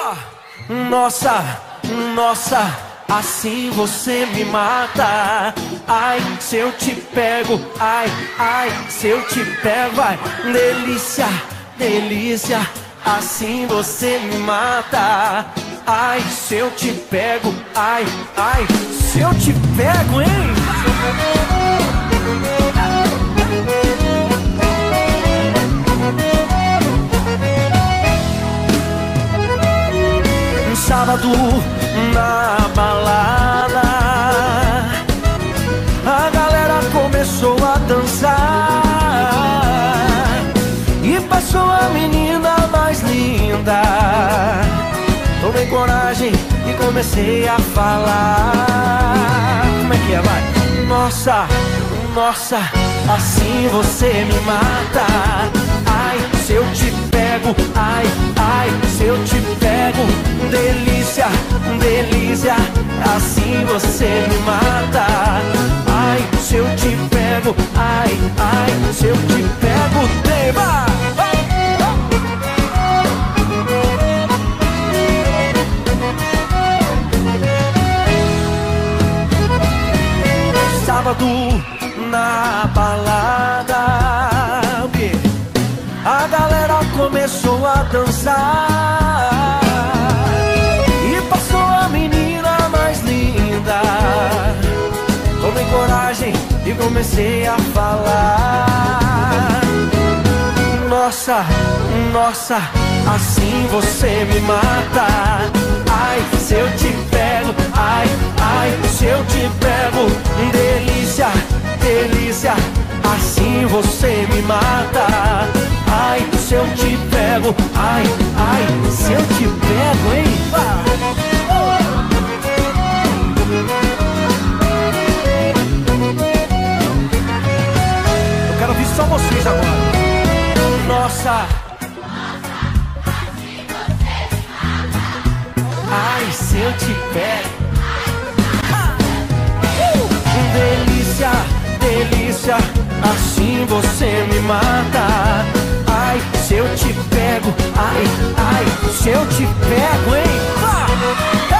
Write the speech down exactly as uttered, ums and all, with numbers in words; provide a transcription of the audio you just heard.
Nossa, nossa, assim você me mata. Ai, se eu te pego, ai, ai, se eu te pego, ai, delícia, delícia, assim você me mata. Ai, se eu te pego, ai, ai, se eu te pego, hein? Um sábado na balada, a galera começou a dançar e passou a menina mais linda. Tomei coragem e comecei a falar. Como é que é, vai? Nossa, nossa, assim você me mata. Ai, se eu te pego, ai, ai, se eu te pego, delícia, delícia, assim você me mata. Ai, se eu te pego, ai, ai, se eu te pego, tema. Sábado na balada, a galera começou a dançar e passou a menina mais linda. Tomei coragem e comecei a falar. Nossa, nossa, assim você me mata. Ai, se eu te pego, ai, ai, se eu te pego, delícia, delícia, assim você me mata. Ai, se eu te pego, ai, ai, se eu te pego, hein? Eu quero ouvir só vocês agora. Nossa, ai, se eu te pego, uh! delícia, delícia, assim você me mata. Ai, se eu te pego, ai, ai, se eu te pego, hein?